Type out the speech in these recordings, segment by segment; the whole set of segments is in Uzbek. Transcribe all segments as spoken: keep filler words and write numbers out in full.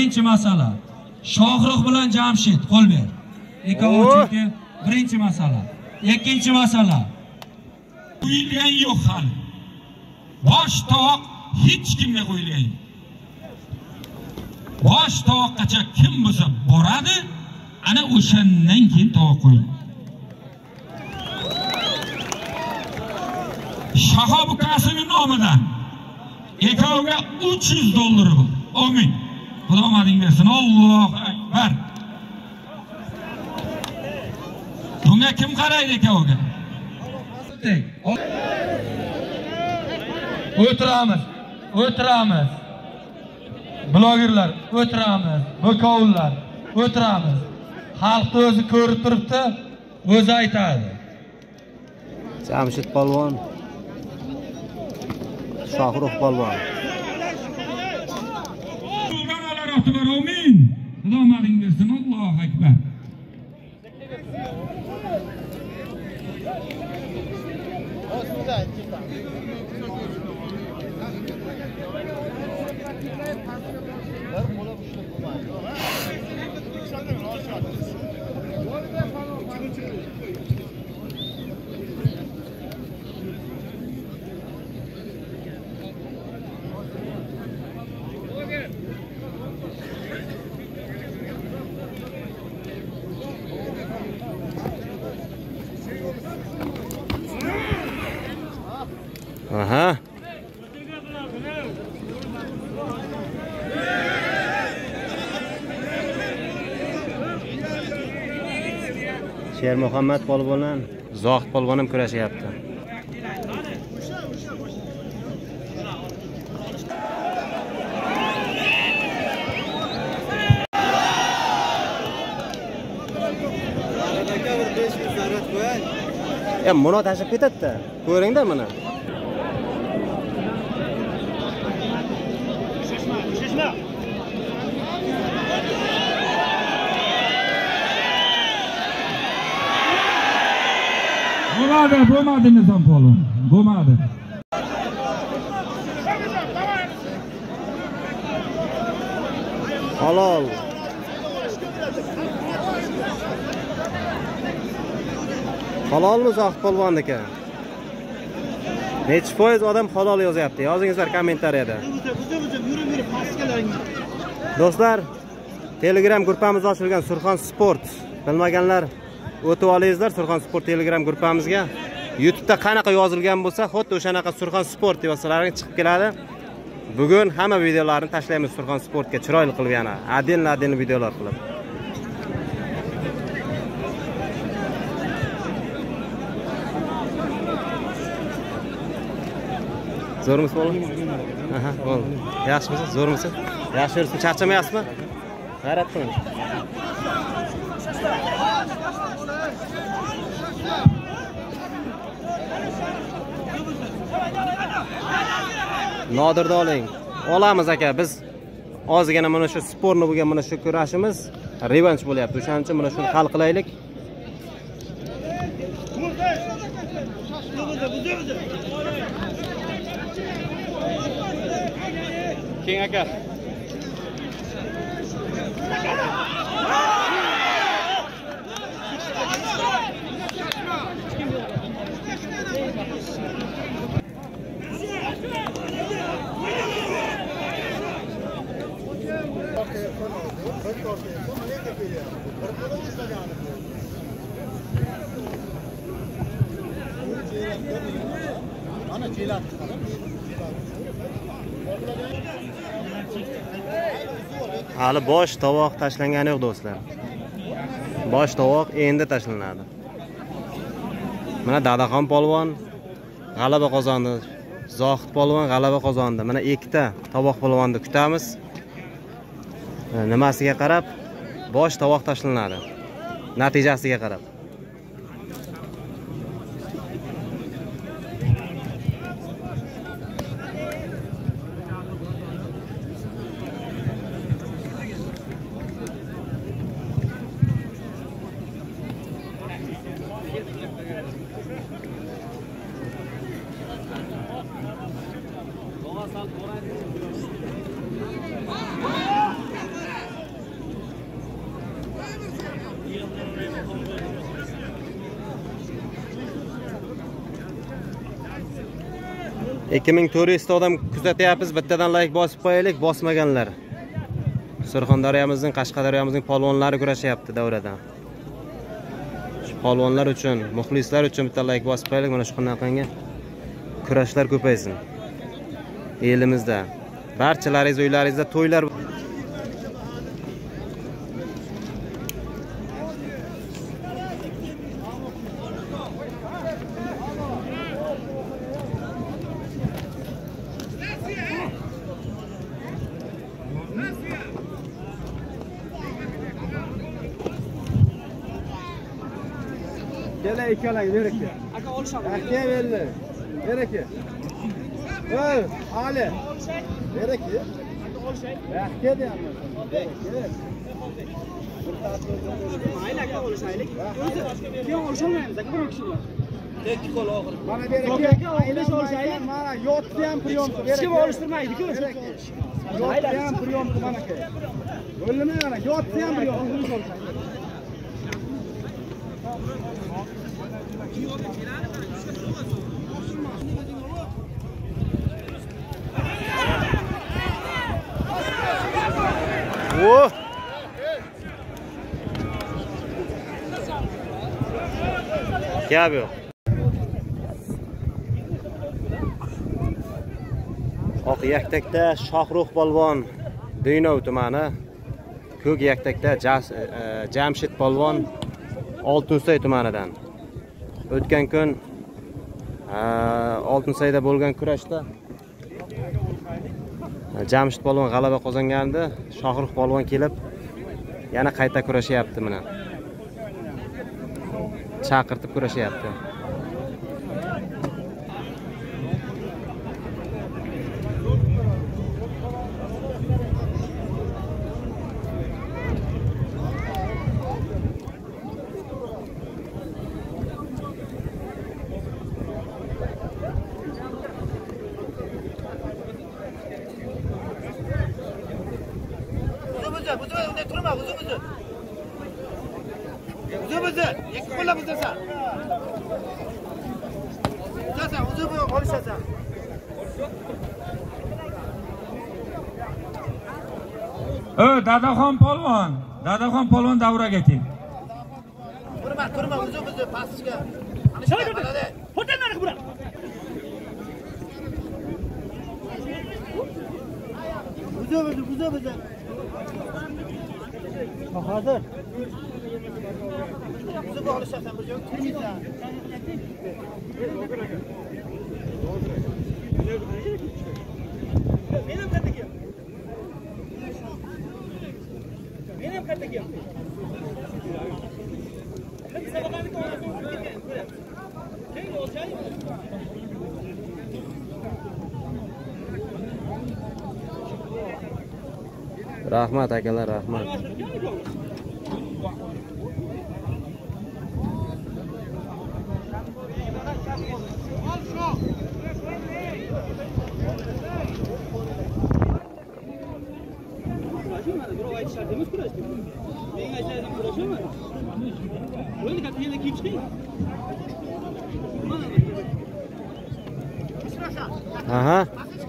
birinchi masala. Shohruh bilan Jamshid qo'l ber. Ikkinchi birinchi masala. Ikkinchi masala. Qo'yilgan yo'q hali. Bosh tovoq hech kimga qo'yilgan. Bosh tovoqqacha kim bo'lsa boradi, ana o'shandan keyin tovoq qo'yiladi. Shahob Qasimov nomidan ekoviga uch yuz dollar bor. Amin. Xudo omading bersin. Allohu akbar. Bunga kim qaraydi ekoviga? O'tiramiz. O'tiramiz. Blogerlar o'tiramiz. Bokovullar o'tiramiz. Xalq o'zi ko'rib turibdi, o'zi aytadi. Jamshid polvon, Shohruh polvon. Amin. Xudo omading bersin. Allohu akbar. Aha. Sher Muhammad polvon bilan Zohid polvon ham kurashyapti. Ya buni tashib ketadi-da. Ko'ring-da buni. Bo'lmadi, bo'lmadi Nizom polvon. Bo'lmadi. Halol. Halolmi Zohid polvonniki? Necha foiz odam halol yozyapti? Yozingizlar kommentariyada. Do'stlar, Telegram gruppamiz ochilgan Surxon Sport. Bilmaganlar o'tib olingizlar Surxon Sport Telegram gruppamizga. YouTube'da qanaqa yozilgan bo'lsa, xuddi o'shanaqa Surxon Sport deb chiqib keladi. Bugun hamma videolarni tashlaymiz Surxon Sportga, chiroyli qilib yana. Adil-adil videolar qilib. Zo'rmisiz bo'ldi? Aha, bo'ldi. Yaxshimisiz? Zo'rmisiz? Yaxshi yuribsiz, charchamayapsizmi? G'ayrat qiling. Nodirda oling. Olamiz aka, biz ozgina mana shu sportni bo'lgan mana shu kurashimiz revanch bo'lyapti. O'shaning uchun mana shuni hal qilaylik. Keng aka. Hali bosh tovoq tashlangani yo'q do'stlar. Bosh tovoq endi tashlanadi. Mana Dadaxon polvon g'alaba qozondi. Zohid polvon g'alaba qozondi. Mana ikkita tovoq polvonni kutamiz. Nimasiga qarab bosh tovoq tashlanadi. Natijasiga qarab. ikki ming to'rt yuz ta odam kuzatyapmiz. Bittadan like bosib qo'yaylik, bosmaganlar. Surxondaryomizning, Qashqadaryomizning polvonlari kurashyapti davradan. Shu polvonlar uchun, muxlislar uchun bitta like bosib qo'yaylik. Mana shu qanaqangi kurashlar ko'paysin. Elimizda barchalaringiz uylaringizda to'ylar Gele ikkalang ber aka. Aka olishadi. Aka berdi. Ber aka. Ey, Ali. Ber aka. Aka deyapman. Ber aka. Mayli aka olishaylik. O'zi keyin olisholmaymiz aka bir kishi bor. Ikki qo'l og'ir. Mana ber aka. Aylash olishaylik. Mana yotdi ham priyomka ber aka. Hech kim olishtirmaydi-ku o'zi. Yotdi ham priyomka mana aka. Bo'ldimi mana? Yotdi ham priyomka olishaylik. Oh! Gap yo'q. Oq yaktakda Shohrux polvon Deynov tumani, ko'k yaktakda Jamshid polvon Oltinsay tumanidan. O'tgan kun Oltinsayda bo'lgan kurashda Jamshid polvon g'alaba qozongandi. Shohrux polvon kelib yana qayta kurashyapti mana. Chaqirtib kurashyapti. Ö, Dadaxon polvon, Dadaxon polvon davraga kel. Turma, turma, o'zi-o'zi pastga. Ana shu qiladi. Xo'jalar bura. O'zi-o'zi, o'zi-o'zi. Hozir. O'zi bo'lishasan bir joy kirmaysan. Benim qatdagi. Benim qatdagi. Rahmat akalar, rahmat. Aha.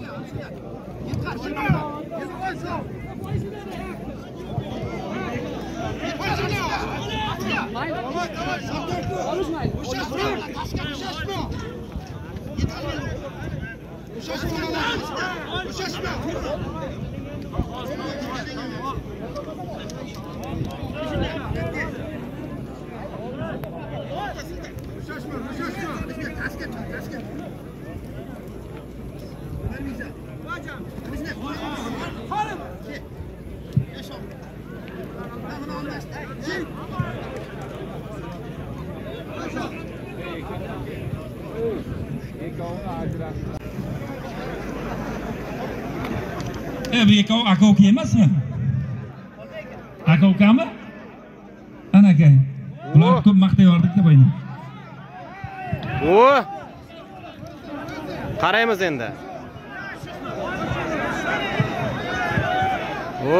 E, bu ikov aka uka emasmi? Aka ukami? Ana aka. Bular ko'p maqtayordik-da boyni. O! Qaraymiz endi. O!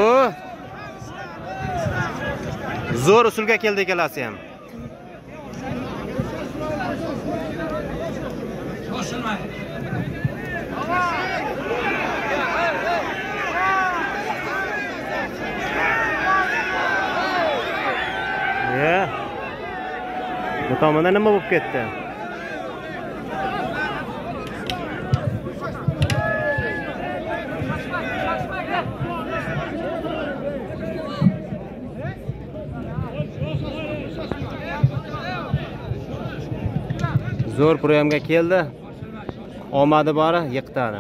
Zo'r usulga keldi ikkalasi ham. Boshilmadi. Ya. Bu tomonda nima bo'lib ketdi? Zo'r programga keldi. Omadi bori yiqitadi.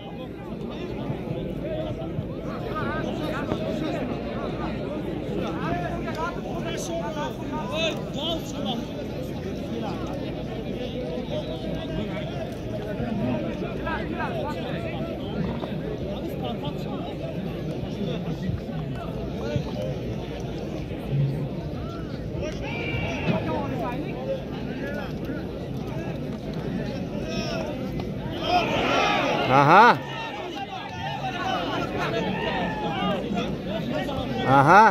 Aha. Aha.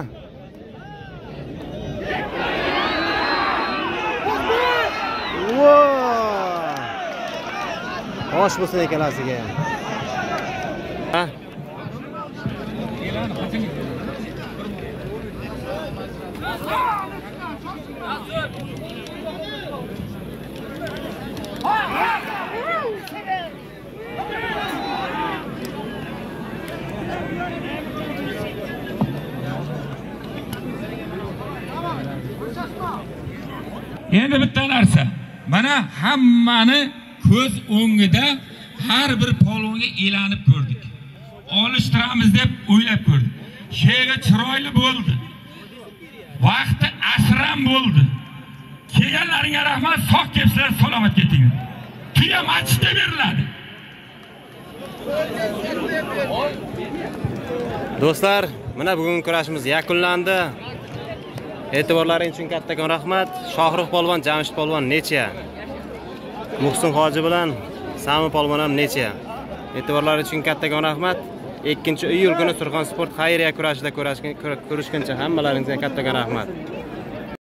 Wow. Osh bo'lsin ikkalasiga. Ha. Endi bitta narsa. Mana hammani ko'z o'ngida har bir polvonga elanib ko'rdik. Olishtiramiz deb o'ylab ko'rdik. Shega chiroyli bo'ldi. Vaqti asram bo'ldi. Kelganlaringga rahmat, sog' kelibsizlar, salomat ketinglar. Tuya matchda beriladi. Do'stlar, mana bugungi kurashimiz yakunlandi. E'tiborlaringiz uchun kattakon rahmat. Shohrux polvon, Jamshid polvon necha? Muhsin hoji bilan Sami polvon ham necha? E'tiborlaringiz uchun kattakon rahmat. ikkinchi iyul kuni Surxonsport xayriya kurashida ko'rishguncha hammalaringizga kattakon rahmat.